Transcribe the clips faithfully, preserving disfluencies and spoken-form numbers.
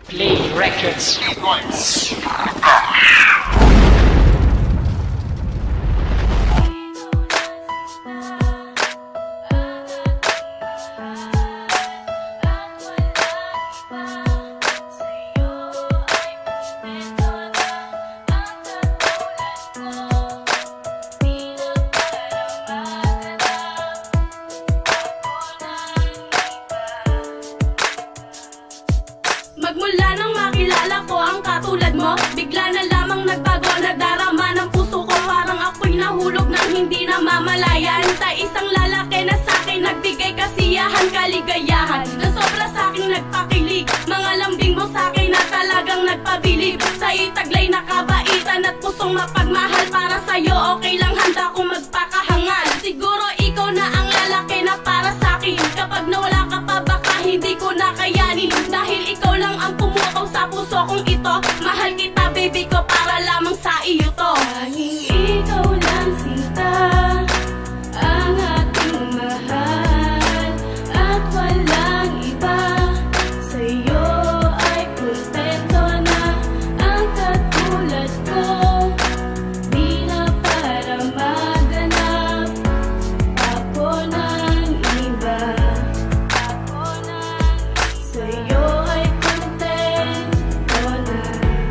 Play Records. Magmula nang makilala ko ang katulad mo, bigla na lamang nagbago, nadarama ng puso ko. Parang ako'y nahulog nang hindi na mamalayan sa isang lalaki na sa'kin nagbigay kasiyahan, kaligayahan na sobra sa'king nagpakilig. Mga lambing mo sa'kin na talagang nagpabilib, sa itaglay na kabaitan at pusong mapagmahal. Para sa'yo okay lang, handa kong magpakahangal. Siguro ikaw na ang lalaki na para sa'kin, kapag nawala ka pa baka hindi ko na kayanin. Dahil ikaw lang ang pumukaw sa puso kong ito, mahal kita baby ko, para lamang sa iyo to. Tanging ikaw lang sinta ang aking mahal, at walang iba. Sa'yo ay kontento na ang katulad ko, di na para maganap ako ng iba. Ako ng sa'yo ay kontento na.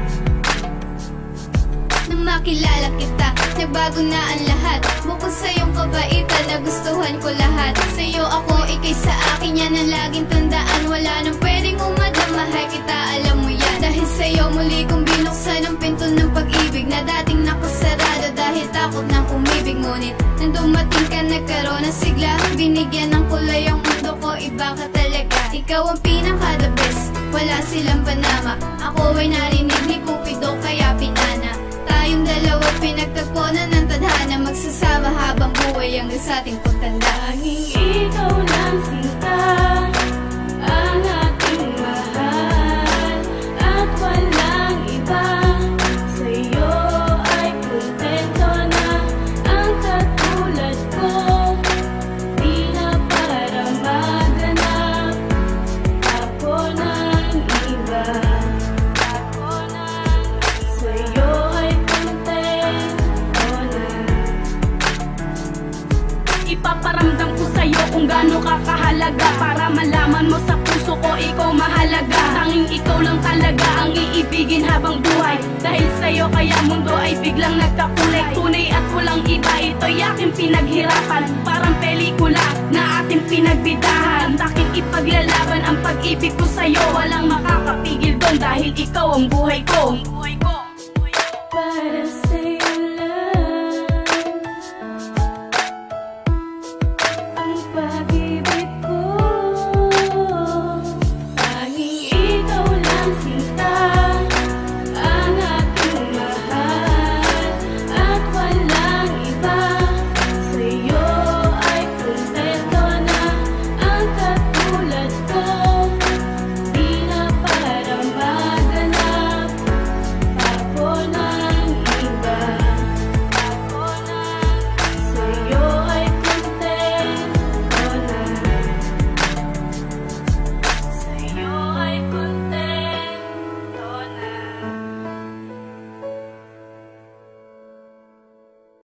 Nang makilala kita, nagbago na ang lahat. Bukod sa iyong kabaitan, nagustuhan ko lahat. Sa'yo ako, ikay sa akin, yan ang laging tandaan. Wala nang pwedeng umadlang, mahal kita, alam mo yan. Dahil sa'yo muli kong binuksan ang pinto ng pag-ibig na dating nakasarado dahil takot na umibig. Ngunit nang dumating ka, nagkaroon ng sigla, binigyan ng kulay ang mundo ko, iba ka talaga. Ikaw ang pinaka-the best, wala silang panama. Ako ay narinig ni Cupido kaya pinana. Tayong dalawa pinagtagponan ng tadhana, magsasama habang buhay hanggang sa ating pagtanda. Tanging ikaw lang sinta ang aking mahal, at walang iba. Sa'yo ay kontento na ang katulad ko, di na para maganap ako ng iba. Ako ng sa'yo ay kontento na. Ipaparamdam ko sa'yo kung gaano ka kahalaga, para malaman mo sa puso ko ikaw mahalaga. Tanging ikaw lang talaga ang iibigin habang buhay, dahil sa'yo kaya mundo ay biglang nagkakulay. Tunay at walang iba, ito'y aking pinaghirapan, parang pelikula na ating pinagbidahan. Taking ipaglalaban ang pag-ibig ko sa'yo, walang makakapigil doon, dahil ikaw ang buhay ko. Ang buhay ko.